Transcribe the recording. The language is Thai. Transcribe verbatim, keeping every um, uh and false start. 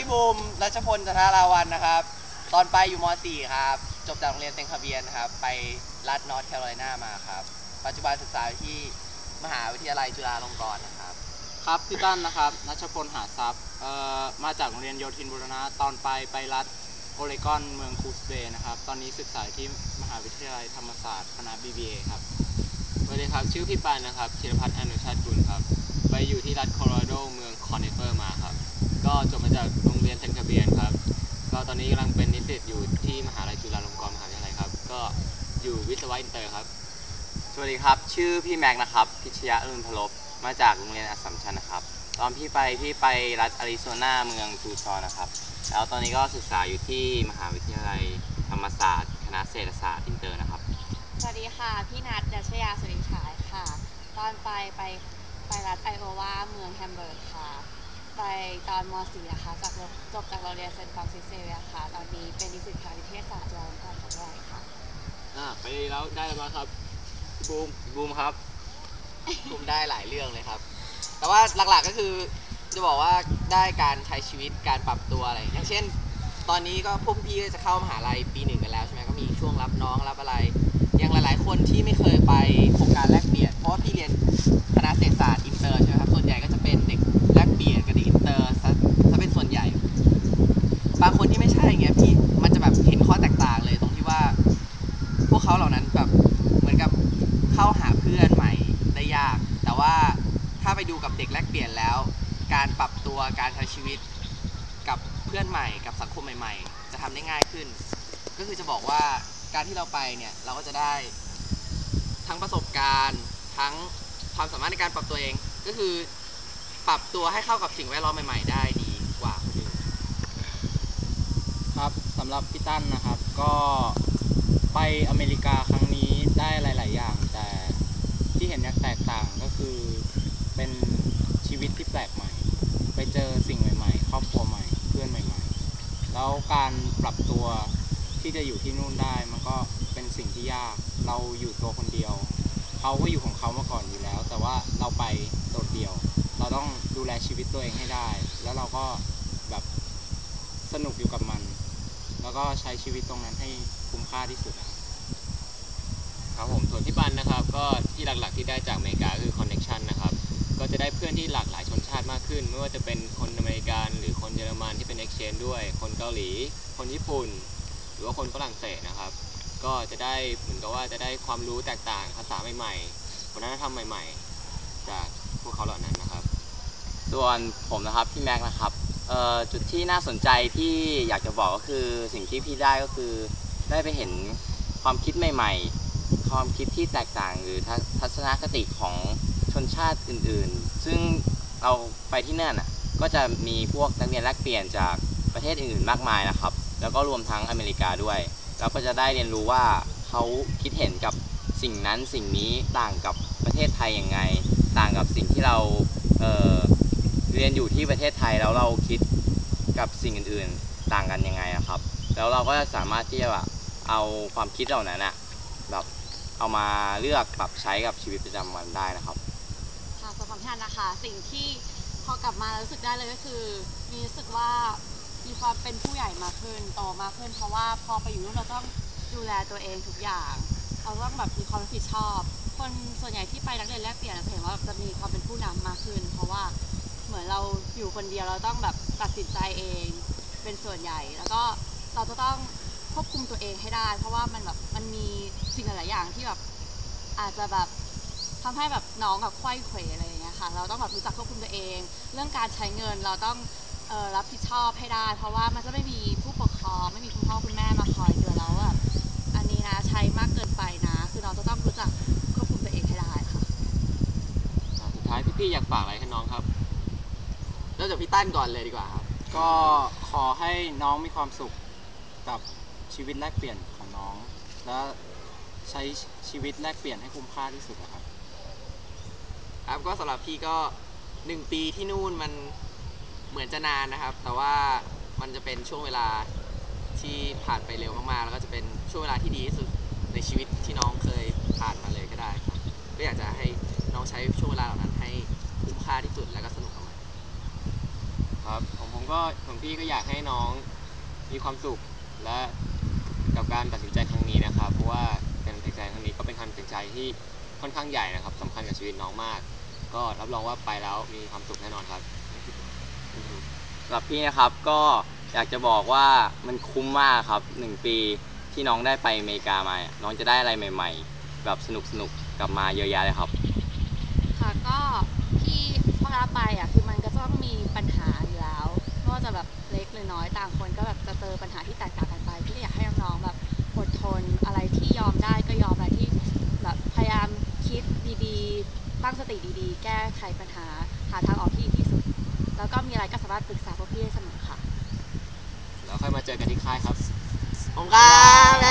พี่บูมรัชพลจันทราวันนะครับตอนไปอยู่ม .สี่ ครับจบจากโรงเรียนเซนต์คาเบียนครับไปรัฐนอร์ทแคโรไลนามาครับปัจจุบันศึกษาอยู่ที่มหาวิทยาลัยจุฬาลงกรณ์นะครับครับพี่ตั้นนะครับนัชพลหาทรัพย์เอ่อมาจากโรงเรียนโยธินบูรณะตอนไปไปรัฐโอเรกอนเมืองคูสเบย์นะครับตอนนี้ศึกษาที่มหาวิทยาลัยธรรมศาสตร์คณะ บี บี เอ ครับสวัสดีครับชื่อพี่ปานนะครับธีรพัฒน์อนุชาติกุลครับไปอยู่ที่รัฐโคโลราโดเมืองคอนเนเฟอร์มาครับก็จบมาจากโรงเรียนเซนต์คาเบียนครับก็ตอนนี้กำลังเป็นนิสิตอยู่ที่มหาลัยจุฬาลงกรณ์มหาวิทยาลัยครับก็อยู่วิศวะอินเตอร์ครับสวัสดีครับชื่อพี่แม็กนะครับพิชยะอรุณพลบมาจากโรงเรียนอัสสัมชัญนะครับตอนพี่ไปพี่ไปรัฐอาริโซนาเมืองจูชอนนะครับแล้วตอนนี้ก็ศึกษาอยู่ที่มหาวิทยาลัยธรรมศาสตร์คณะเศรษฐศาสตร์อินเตอร์นะครับสวัสดีค่ะพี่นัทดัชยาสุริฉายค่ะตอนไปไปไปรัฐไอโอวาเมืองแฮมเบิร์กค่ะไปตอนม .สี่ นะคะจากจบจากโรงเรียนเซนต์ฟรานซิสเซเวียค่ะตอนนี้เป็นนิสิตคณะวิทยาศาสตร์จุฬาลงกรณ์มหาวิทยาลัยค่ะอ่าไปแล้วได้แล้วมาครับบูมบูมครับบูมได้หลายเรื่องเลยครับแต่ว่าหลักๆก็คือจะบอกว่าได้การใช้ชีวิตการปรับตัวอะไรอย่างเช่นตอนนี้ก็พวกพี่จะเข้ามหาลัยปีหนึ่งกันแล้วใช่ไหมก็มีช่วงรับน้องรับอะไรอย่างหลายๆคนที่ไม่เคยไปโครงการแลกเปลี่ยนเพราะว่าพี่เรียนคณะเศรษฐศาสตร์อินเตอร์ใช่ไหมครับส่วนใหญ่ก็จะเป็นเด็กแลกเปลี่ยนกับเด็กอินเตอร์ซะเป็นส่วนใหญ่บางคนที่ไม่ใช่เงี้ยพี่มันจะแบบเห็นข้อแตกต่างเลยตรงที่ว่าพวกเขาเหล่านั้นแบบเหมือนกับเข้าหาเพื่อนใหม่ได้ยากแต่ว่าถ้าไปดูกับเด็กแลกเปลี่ยนแล้วการปรับตัวการใช้ชีวิตกับเพื่อนใหม่กับสังคมใหม่ๆจะทำได้ง่ายขึ้นก็คือจะบอกว่าการที่เราไปเนี่ยเราก็จะได้ทั้งประสบการณ์ทั้งความสามารถในการปรับตัวเองก็คือปรับตัวให้เข้ากับสิ่งแวดล้อมใหม่ๆได้ดีกว่าคนอื่นครับสำหรับพี่ตั้นนะครับก็ไปอเมริกาครั้งนี้ได้หลายๆอย่างแต่ที่เห็นอย่างแตกต่างก็คือเป็นชีวิตที่แปลกใหม่ไปเจอสิ่งใหม่ๆครอบครัวใหม่เพื่อนใหม่ๆแล้วการปรับตัวที่จะอยู่ที่นู่นได้มันก็เป็นสิ่งที่ยากเราอยู่ตัวคนเดียวเขาก็อยู่ของเขามาก่อนอยู่แล้วแต่ว่าเราไปโดดเดี่ยวเราต้องดูแลชีวิตตัวเองให้ได้แล้วเราก็แบบสนุกอยู่กับมันแล้วก็ใช้ชีวิตตรงนั้นให้คุ้มค่าที่สุดครับผมส่วนที่ปันนะครับก็ที่หลักๆที่ได้จากอเมริกาคือคอนเนคชันนะครับก็จะได้เพื่อนที่หลากหลายชนชาติมากขึ้นไม่ว่าจะเป็นคนอเมริกันหรือคนเยอรมันที่เป็น exchange ด้วยคนเกาหลีคนญี่ปุ่นหรือว่าคนฝรั่งเศสนะครับก็จะได้เหมือนกับว่าจะได้ความรู้แตกต่างภาษาใหม่ๆวัฒนธรรมใหม่ๆจากพวกเขาเหล่านั้นนะครับส่วนผมนะครับพี่แม็กนะครับจุดที่น่าสนใจที่อยากจะบอกก็คือสิ่งที่พี่ได้ก็คือได้ไปเห็นความคิดใหม่ๆความคิดที่แตกต่างหรือทัศนคติของชนชาติอื่นๆซึ่งเราไปที่นั่นอ่ะก็จะมีพวกนักเรียนแลกเปลี่ยนจากประเทศอื่นๆมากมายนะครับแล้วก็รวมทั้งอเมริกาด้วยเราก็จะได้เรียนรู้ว่าเขาคิดเห็นกับสิ่งนั้นสิ่งนี้ต่างกับประเทศไทยยังไงต่างกับสิ่งที่เราเเรียนอยู่ที่ประเทศไทยแล้วเราคิดกับสิ่งอื่นๆต่างกันยังไงครับแล้วเราก็จะสามารถที่จะแบบเอาความคิดเหล่านั้นอะแบบเอามาเลือกปรับใช้กับชีวิตประจำวันได้นะครับค่ะสำหรับท่านนะคะสิ่งที่พอกลับมารู้สึกได้เลยก็คือมีรู้สึกว่ามีความเป็นผู้ใหญ่มากขึ้นโตมากขึ้นเพราะว่าพอไปอยู่นู่นเราต้องดูแลตัวเองทุกอย่างเราต้องแบบมีความรับผิดชอบคนส่วนใหญ่ที่ไปนักเรียนแลกเปลี่ยนจะเห็นว่าจะมีความเป็นผู้นำมากขึ้นเพราะว่าเหมือนเราอยู่คนเดียวเราต้องแบบตัดสินใจเองเป็นส่วนใหญ่แล้วก็เราจะต้องควบคุมตัวเองให้ได้เพราะว่ามันแบบมันมีสิ่งหลายๆอย่างที่แบบอาจจะแบบทำให้แบบน้องแบบไขว้เขวอะไรอย่างเงี้ยค่ะเราต้องแบบรู้จักควบคุมตัวเองเรื่องการใช้เงินเราต้องเอ่อรับผิดชอบให้ได้เพราะว่ามันจะไม่มีผู้ปกครองไม่มีคุณพ่อคุณแม่มาคอยเตือนเราแบบอันนี้นะใช้มากเกินไปนะคือเราจะต้องรู้จักควบคุมตัวเองให้ได้ค่ะสุดท้ายพี่ๆอยากฝากอะไรให้น้องครับเริ่มจากพี่ตั้นก่อนเลยดีกว่าครับก็ขอให้น้องมีความสุขกับชีวิตแลกเปลี่ยนของน้องและใช้ชีวิตแลกเปลี่ยนให้คุ้มค่าที่สุดนะครับครับก็สำหรับพี่ก็หนึ่งปีที่นู่นมันเหมือนจะนานนะครับแต่ว่ามันจะเป็นช่วงเวลาที่ผ่านไปเร็วมากๆแล้วก็จะเป็นช่วงเวลาที่ดีที่สุดในชีวิตที่น้องเคยผ่านมาเลยก็ได้ครับก็อยากจะให้น้องใช้ช่วงเวลาเหล่านั้นให้คุ้มค่าที่สุดและก็สนุกกับมันครับของผมก็ของพี่ก็อยากให้น้องมีความสุขและกับการตัดสินใจครั้งนี้นะครับเพราะว่าการตัดสินใจครั้งนี้ก็เป็นการตัดสินใจที่ค่อนข้างใหญ่นะครับสำคัญกับชีวิตน้องมาก ก็รับรองว่าไปแล้วมีความสุขแน่นอนครับสำหรับพี่นะครับก็อยากจะบอกว่ามันคุ้มมากครับหนึ่งปีที่น้องได้ไปอเมริกามาน้องจะได้อะไรใหม่ๆแบบสนุกๆกลับมาเยอะแยะเลยครับค่ะก็ที่พอเราไปอ่ะคือมันก็ต้องมีปัญหาอยู่แล้วไม่ว่าจะแบบเล็กหรือน้อยต่างคนก็แบบจะเจอปัญหาที่แตกต่างกันไปพี่ก็อยากให้น้องๆแบบอดทนอะไรที่ยอมได้ก็ยอมอะไรที่แบบพยายามคิดดีๆตั้งสติดีๆ แก้ไขปัญหาหาทางออกที่ดีที่สุด แล้วก็มีอะไรก็สามารถปรึกษาพวกพี่ได้เสมอค่ะแล้วค่อยมาเจอกันที่ค่ายครับผมครับ